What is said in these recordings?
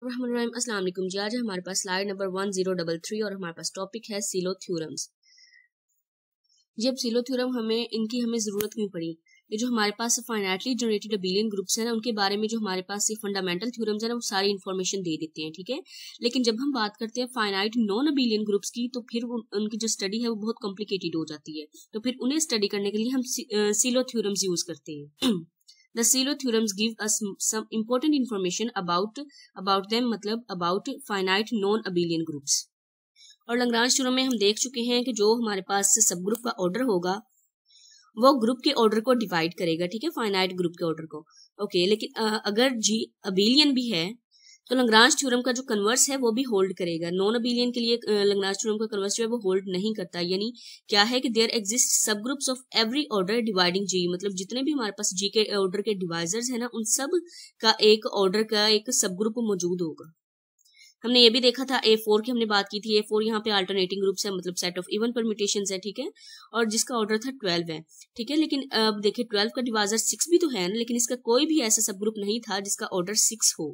अस्सलाम वालेकुम जी। आज हमारे पास स्लाइड नंबर 1033 और हमारे पास टॉपिक है सीलो थ्योरम्स। जब सीलो थ्योरम हमें ज़रूरत क्यों पड़ी? ये जो हमारे पास फाइनाइटली जनरेटेड अबेलियन ग्रुप्स हैं ना, उनके बारे में जो हमारे पास ये फंडामेंटल थ्योरम्स है ना, वो सारी इन्फॉर्मेशन दे देते हैं, ठीक है। लेकिन जब हम बात करते हैं फाइनाइट नॉन अबेलियन ग्रुप्स की, तो फिर उनकी जो स्टडी है वो बहुत कॉम्प्लिकेटेड हो जाती है। तो फिर उन्हें स्टडी करने के लिए हम सीलो थ्योरम्स यूज करते हैं। The Silo theorems give us some important information about them, मतलब about finite non-abelian groups। और लैग्रांज थ्योरम में हम देख चुके हैं कि जो हमारे पास सब ग्रुप का ऑर्डर होगा वो ग्रुप के ऑर्डर को डिवाइड करेगा, ठीक है, फाइनाइट ग्रुप के ऑर्डर को। ओके, लेकिन अगर जी अबेलियन भी है तो लैग्रांज थ्योरम का जो कन्वर्स है वो भी होल्ड करेगा। नॉन अबेलियन के लिए लैग्रांज थ्योरम का कन्वर्स जो है वो होल्ड नहीं करता। यानी क्या है कि there exist subgroups of every order dividing G, मतलब जितने भी हमारे पास जी के ऑर्डर के डिवाइजर्स है ना, उन सब का एक ऑर्डर का एक सब ग्रुप मौजूद होगा। हमने ये भी देखा था A4 की हमने बात की थी। A4 यहाँ पे अल्टरनेटिंग ग्रुप्स है, मतलब सेट ऑफ इवन परम्यूटेशंस है, ठीक है, और जिसका ऑर्डर था 12 है, ठीक है। लेकिन अब देखिए 12 का डिवाइजर 6 भी तो है ना, लेकिन इसका कोई भी ऐसा सब ग्रुप नहीं था जिसका ऑर्डर 6 हो,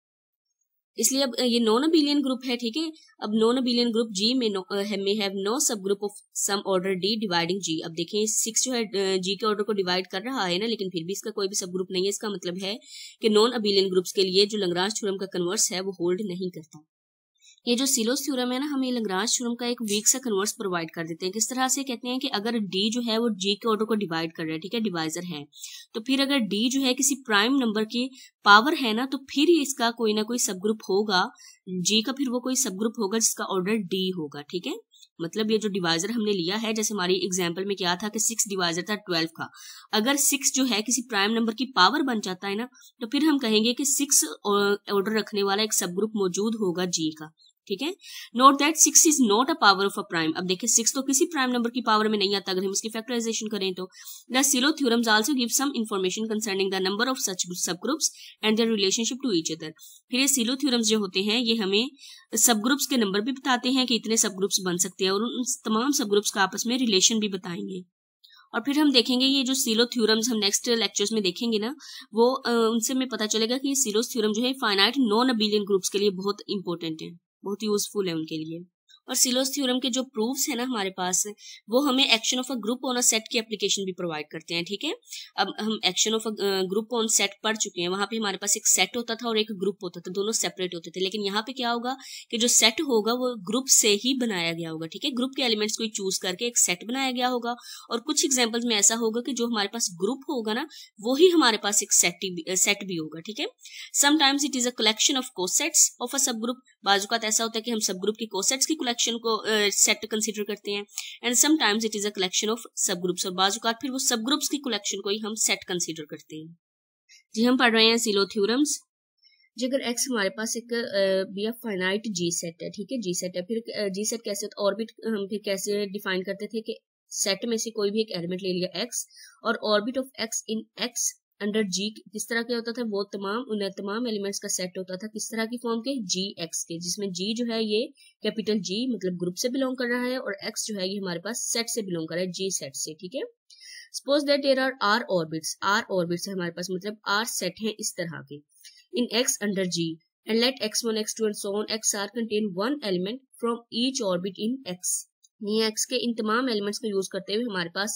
इसलिए अब ये नॉन अबेलियन ग्रुप है, ठीक है। अब नॉन अबेलियन ग्रुप जी में have no subgroup of some order D dividing G. अब देखें 6 जो है जी के ऑर्डर को डिवाइड कर रहा है ना, लेकिन फिर भी इसका कोई भी सब ग्रुप नहीं है। इसका मतलब है कि नॉन अबेलियन ग्रुप्स के लिए जो लैग्रांज थ्योरम का कन्वर्स है वो होल्ड नहीं करता। ये जो सीलोस थ्योरम है ना, हमें लैग्रांज थ्योरम का एक वीक सा कन्वर्स प्रोवाइड कर देते हैं। किस तरह से कहते हैं कि अगर डी जो है वो जी के ऑर्डर को डिवाइड कर रहा है, ठीक है, डिवाइजर है, तो फिर अगर डी जो है किसी प्राइम नंबर की पावर है ना, तो फिर इसका कोई ना कोई सब ग्रुप होगा जी का, फिर वो कोई सब ग्रुप होगा जिसका ऑर्डर डी होगा, ठीक है। मतलब ये जो डिवाइजर हमने लिया है, जैसे हमारी एग्जाम्पल में क्या था कि 6 डिवाइजर था 12 का, अगर 6 जो है किसी प्राइम नंबर की पावर बन जाता है ना, तो फिर हम कहेंगे कि 6 ऑर्डर रखने वाला एक सब ग्रुप मौजूद होगा जी का, ठीक है। Note that 6 is not a power of a prime. अब देखिए 6 तो किसी प्राइम नंबर की पावर में नहीं आता अगर हम इसकी फैक्टराइजेशन करें तो। The Sylow theorems also give some information concerning the number of such subgroups and their relationship to each other. फिर ये सीलो थ्योरम्स जो होते हैं ये हमें सब ग्रुप्स के नंबर भी बताते हैं कि इतने सब ग्रुप्स बन सकते हैं, और उन तमाम सब ग्रुप्स का आपस में रिलेशन भी बताएंगे। और फिर हम देखेंगे ये जो सीलो थ्योरम्स हम नेक्स्ट लेक्चर्स में देखेंगे ना, वो उनसे हमें पता चलेगा कि ये सीलो थ्योरम जो है फाइनाइट नॉन अबेलियन ग्रुप्स के लिए बहुत इंपॉर्टेंट है, बहुत यूजफुल है उनके लिए। और सीलोस थ्योरम के जो प्रूफ्स है ना हमारे पास, वो हमें action of a group on a set की एप्लीकेशन भी प्रोवाइड करते हैं, ठीक है। अब हम action of a group on set पढ़ चुके हैं। वहां पे हमारे पास एक सेट होता था और एक ग्रुप होता था, दोनों सेपरेट होते थे। लेकिन यहाँ पे क्या होगा कि जो सेट होगा वो ग्रुप से ही बनाया गया होगा, ठीक है। ग्रुप के एलिमेंट्स को चूज करके एक सेट बनाया गया होगा। और कुछ एग्जाम्पल्स में ऐसा होगा कि जो हमारे पास ग्रुप होगा ना, वो ही हमारे पास एक सेट भी होगा, ठीक है। Sometimes it is a collection of cosets of a subgroup. बाजुकात ऐसा होता है कि हम सब ग्रुप की कोसेट्स की कलेक्शन को सेट कंसीडर करते हैं। And sometimes it is a collection of subgroups, और बाजुकात फिर वो सब ग्रुप्स की कलेक्शन को ही हम सेट कंसीडर करते हैं। जी हम पढ़ रहे हैं सीलो थ्योरम्स। जी अगर एक्स हमारे पास एक be F finite G set है, ठीक है, जी सेट है, फिर जी सेट कैसे होता है, ऑर्बिट हम फिर कैसे डिफाइन करते थे कि सेट में से कोई भी एक एलिमेंट ले लिया एक्स, और orbit of X in X under G किस तरह के होता था, वो उन तमाम एलिमेंट्स का सेट होता था किस तरह की फॉर्म के, जी एक्स के, जिसमें जी जो है ये कैपिटल जी मतलब ग्रुप से बिलोंग कर रहा है, और एक्स जो है ये हमारे पास सेट से बिलोंग कर रहा है, जी सेट से, ठीक है। Suppose that there are R orbits है हमारे पास, मतलब आर सेट है इस तरह के in X under G, and let X1, X2 and so on X R contain one element from each orbit in X। ये X के इन तमाम एलिमेंट्स को यूज करते हुए हमारे पास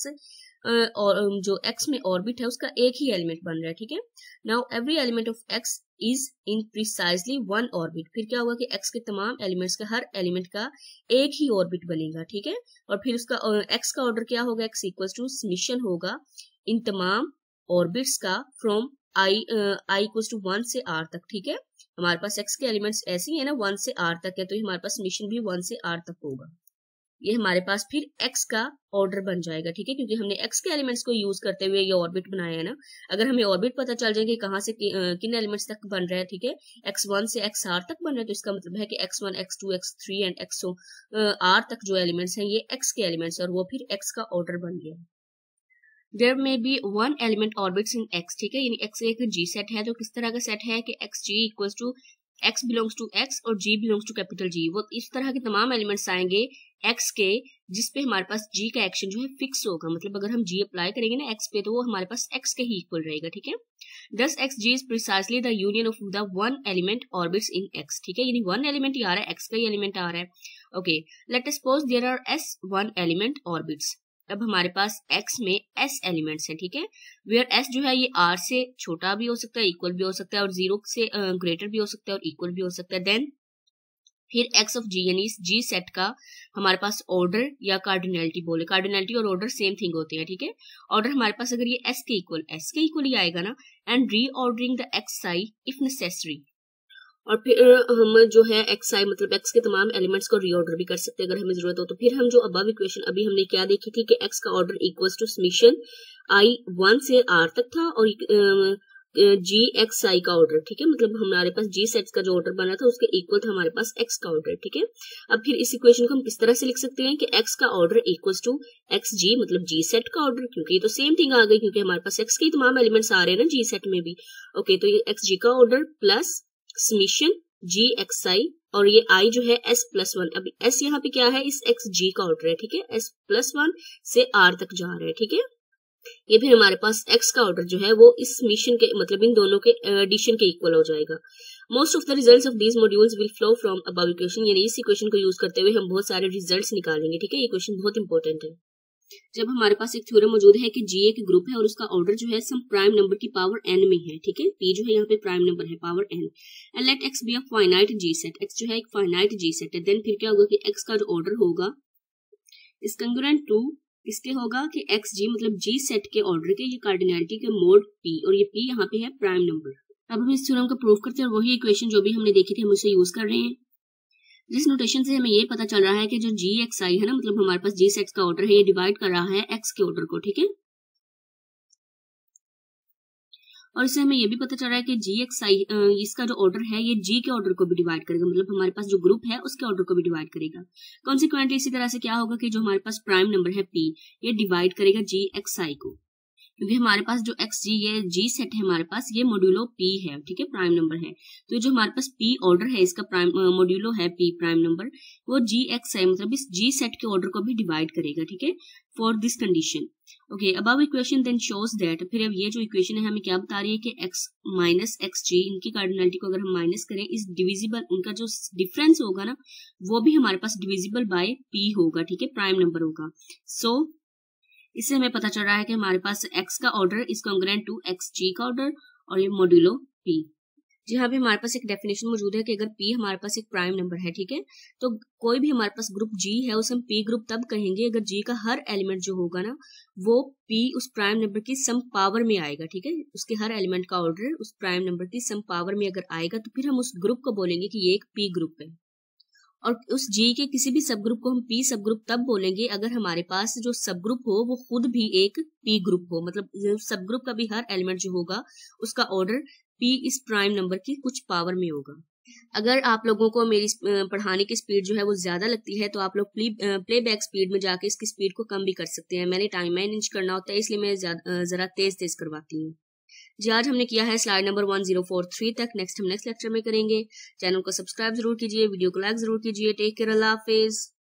और जो X में ऑर्बिट है उसका एक ही एलिमेंट बन रहा है, ठीक है। Now every element of X is in precisely one orbit. फिर क्या होगा कि X के तमाम एलिमेंट्स का हर एलिमेंट का एक ही ऑर्बिट बनेगा, ठीक है। और फिर उसका X का ऑर्डर क्या होगा, X इक्वल्स टू समेशन होगा इन तमाम ऑर्बिट्स का फ्रॉम आई इक्वल्स टू 1 से r तक, ठीक है। हमारे पास x के एलिमेंट्स ऐसे ही है ना 1 से r तक है, तो हमारे पास समेशन भी 1 से r तक होगा। ये हमारे पास फिर x का ऑर्डर बन जाएगा, ठीक है, क्योंकि हमने x के एलिमेंट्स को यूज करते हुए ये ऑर्बिट बनाया है ना। अगर हमें ऑर्बिट पता चल जाए कि कहाँ से किन एलिमेंट्स तक बन रहा है, ठीक है, x1 से xr तक बन रहा है, तो इसका मतलब है कि x1, x2, x3 and xo r तक जो एलिमेंट्स हैं ये x के एलिमेंट्स, और वो फिर x का ऑर्डर बन गया। There may be one element orbits in X, ठीक है, यानी X एक G सेट है। तो किस तरह का सेट है कि Xg equals to X belongs to X और G belongs to capital G। वो इस तरह के तमाम एलिमेंट्स आएंगे X के जिसपे हमारे पास जी का एक्शन जो है फिक्स होगा, मतलब अगर हम जी अप्लाई करेंगे ना एक्स पे तो वो हमारे पास एक्स के ही इक्वल रहेगा, ठीक है। Thus X G is precisely the union of the one element orbits in X, ठीक है, यानी वन एलिमेंट ही आ रहा है, एक्स का ही एलिमेंट आ रहा है। Okay, let us suppose there are S one element orbits. अब हमारे पास एक्स में एस एलिमेंट्स हैं, ठीक है, वेयर एस जो है ये आर से छोटा भी हो सकता है, इक्वल भी हो सकता है, और जीरो से ग्रेटर भी हो सकता है और इक्वल भी हो सकता है। देन फिर एक्स ऑफ जी यानी इस जी सेट का हमारे पास ऑर्डर या कार्डिनलिटी बोले, कार्डिनलिटी और ऑर्डर सेम थिंग होते हैं, ठीक है। ऑर्डर हमारे पास अगर ये एस के इक्वल ही आएगा ना, and reordering the X I if necessary, और फिर हम जो है एक्स आई मतलब एक्स के तमाम एलिमेंट्स को रीऑर्डर भी कर सकते हैं अगर हमें जरूरत हो। तो फिर हम जो अबव इक्वेशन अभी हमने क्या देखी थी कि एक्स का order equals to summation I 1 से आर तक था, और जी एक्स आई का ऑर्डर, ठीक है, मतलब हमारे पास जी सेट्स का जो ऑर्डर बना था उसके इक्वल था हमारे पास एक्स का ऑर्डर, ठीक है। अब फिर इस इक्वेशन को हम किस तरह से लिख सकते हैं कि एक्स का order equals to X G मतलब जी सेट का ऑर्डर, क्योंकि ये तो सेम थिंग आ गई, क्योंकि हमारे पास एक्स के तमाम एलिमेंट्स आ रहे हैं ना जी सेट में भी। ओके, तो ये एक्स जी का order plus summation G X I, और ये आई जो है एस प्लस वन, अब एस यहाँ पे क्या है, इस एक्स जी का ऑर्डर है, ठीक है, एस प्लस वन से आर तक जा रहा है, ठीक है। ये फिर हमारे पास एक्स का ऑर्डर जो है वो इस समेशन के मतलब इन दोनों के एडिशन के इक्वल हो जाएगा। Most of the results of these modules will flow from above equation, यानी इस इक्वेशन को यूज करते हुए हम बहुत सारे रिजल्ट्स निकालेंगे, ठीक है। ये इक्वेशन बहुत इंपॉर्टेंट है। जब हमारे पास एक थ्योरम मौजूद है कि जी एक ग्रुप है और उसका ऑर्डर जो है सम प्राइम नंबर की पावर n में है, ठीक है, p जो है यहाँ पे प्राइम नंबर है power n, and let x be a finite G set, x जो है एक फाइनाइट जी सेट है, देन फिर क्या होगा कि x का जो ऑर्डर होगा इस कंग्रुएंट टू इसके होगा कि एक्स जी मतलब जी सेट के ऑर्डर के ये कार्डिनलिटी के मोड p, और ये p यहाँ पे है प्राइम नंबर। अब हम इस थ्योरम को प्रूव करते हैं और वही इक्वेशन जो भी हमने देखी थी हम उसे यूज कर रहे हैं। जिस नोटेशन से हमें ये पता चल रहा है कि जो जी एक्स आई है ना, मतलब हमारे पास जी सेट्स का ऑर्डर है, ये डिवाइड कर रहा है एक्स के ऑर्डर को, ठीक है। और इससे हमें ये भी पता चल रहा है कि जी एक्स आई इसका जो ऑर्डर है ये जी के ऑर्डर को भी डिवाइड करेगा, मतलब हमारे पास जो ग्रुप है उसके ऑर्डर को भी डिवाइड करेगा। कॉन्सिक्वेंटली इसी तरह से क्या होगा कि जो हमारे पास प्राइम नंबर है पी, ये डिवाइड करेगा जी एक्स आई को, क्योंकि हमारे पास जो एक्स जी ये जी सेट है हमारे पास ये मॉड्यूलो पी है, ठीक है, प्राइम नंबर है। तो जो हमारे पास पी ऑर्डर है इसका प्राइम मॉड्यूलो है पी प्राइम नंबर, वो जी एक्स आई मतलब इस जी सेट के ऑर्डर को भी डिवाइड करेगा, ठीक है, for this condition. Okay, above equation then shows that, फिर अब ये जो इक्वेशन है हमें क्या बता रही है कि एक्स माइनस एक्स जी इनकी कार्डिनलिटी को अगर हम माइनस करें इस डिविजिबल उनका जो डिफरेंस होगा ना वो भी हमारे पास डिविजिबल बाय पी होगा, ठीक है, प्राइम नंबर होगा। सो इससे हमें पता चल रहा है कि हमारे पास x का order is congruent to X G का ऑर्डर और ये मॉड्यूलो p। जहां भी हमारे पास एक डेफिनेशन मौजूद है कि अगर p हमारे पास एक प्राइम नंबर है, ठीक है, तो कोई भी हमारे पास ग्रुप g है उसे हम p ग्रुप तब कहेंगे अगर g का हर एलिमेंट जो होगा ना वो p उस प्राइम नंबर की सम पावर में आएगा, ठीक है, उसके हर एलिमेंट का ऑर्डर उस प्राइम नंबर की सम पावर में अगर आएगा तो फिर हम उस ग्रुप को बोलेंगे कि ये एक p ग्रुप है। और उस जी के किसी भी सब ग्रुप को हम पी सब ग्रुप तब बोलेंगे अगर हमारे पास जो सब ग्रुप हो वो खुद भी एक पी ग्रुप हो, मतलब सब ग्रुप का भी हर एलिमेंट जो होगा उसका ऑर्डर पी इस प्राइम नंबर की कुछ पावर में होगा। अगर आप लोगों को मेरी पढ़ाने की स्पीड जो है वो ज्यादा लगती है तो आप लोग प्लेबैक स्पीड में जाके इसकी स्पीड को कम भी कर सकते हैं। मैंने टाइम मैनेज करना होता है इसलिए मैं जरा तेज तेज करवाती हूँ। जी आज हमने किया है स्लाइड नंबर 1043 तक। नेक्स्ट हम नेक्स्ट लेक्चर में करेंगे। चैनल को सब्सक्राइब जरूर कीजिए, वीडियो को लाइक जरूर कीजिए। टेक केयर, अल्लाह हाफिज।